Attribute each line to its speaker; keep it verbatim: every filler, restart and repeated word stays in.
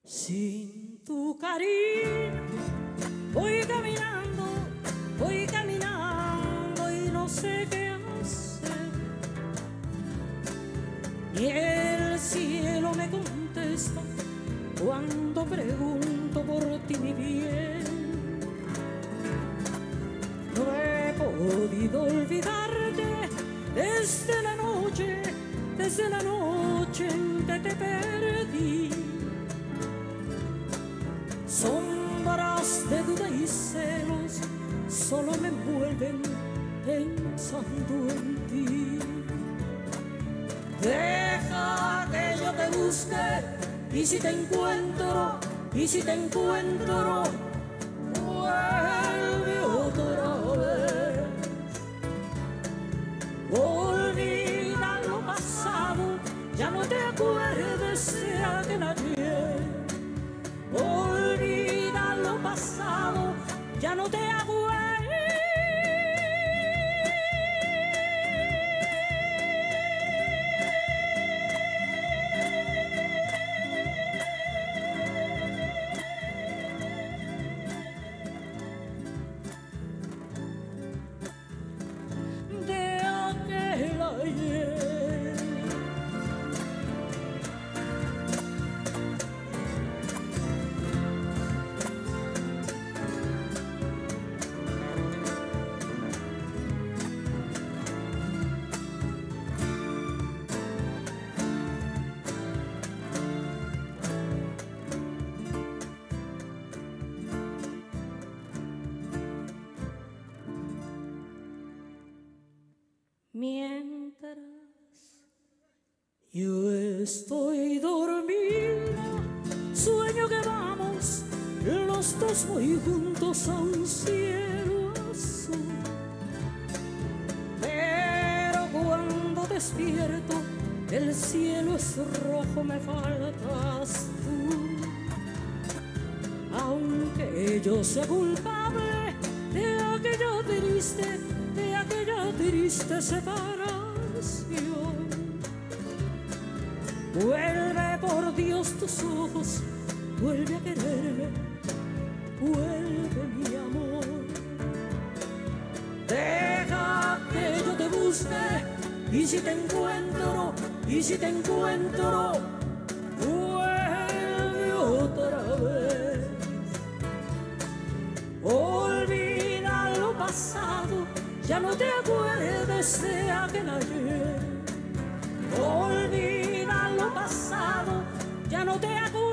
Speaker 1: Sin tu cariño voy caminando, voy caminando y no sé qué hacer. Ni el cielo me contesta cuando pregunto por ti, mi bien. No he podido olvidarte desde la noche, desde la noche en que te perdí. Sombras de duda y celos solo me envuelven pensando en ti. Deja que yo te busque y si te encuentro, y si te encuentro, vuelve otra vez. Olvida lo pasado, ya no te acuerdes de aquel ayer. Olvida lo pasado, ya no te acuerdes. De aquel ayer. Mientras yo estoy dormida, sueño que vamos los dos muy juntos a un cielo azul. Pero cuando despierto, el cielo es rojo, me faltas tú. Aunque yo sea culpable de aquella triste, de aquella triste separación, vuelve por Dios tus ojos, vuelve a quererme, vuelve mi amor. Deja que yo te busque y si te encuentro, y si te encuentro, vuelve otra vez. Olvida lo pasado, ya no te acuerdes de aquel ayer. Olvida lo pasado, ya no te acuerdes.